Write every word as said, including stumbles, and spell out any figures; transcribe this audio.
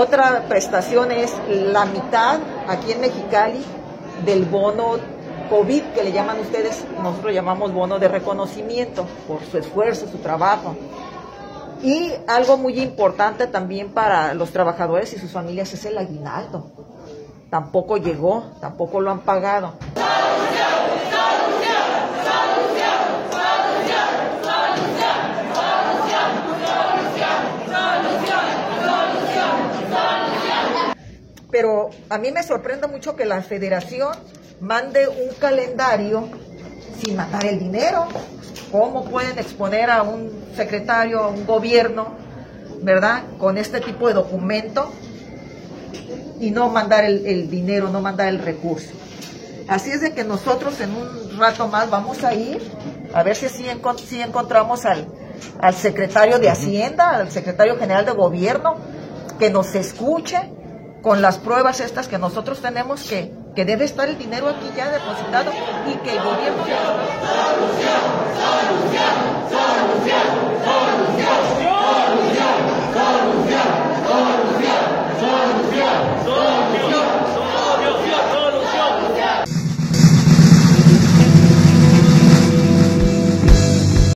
otra prestación es la mitad aquí en Mexicali del bono COVID, que le llaman ustedes, nosotros llamamos bono de reconocimiento por su esfuerzo, su trabajo. Y algo muy importante también para los trabajadores y sus familias es el aguinaldo. Tampoco llegó, tampoco lo han pagado. Pero a mí me sorprende mucho que la federación mande un calendario sin mandar el dinero. ¿Cómo pueden exponer a un secretario, a un gobierno, verdad, con este tipo de documento y no mandar el, el dinero, no mandar el recurso? Así es de que nosotros en un rato más vamos a ir a ver si sí encont si encontramos al, al secretario de Hacienda, al secretario general de gobierno, que nos escuche con las pruebas estas que nosotros tenemos, que, que debe estar el dinero aquí ya depositado y que el gobierno... ¡Solución! ¡Solución! ¡Solución! ¡Solución!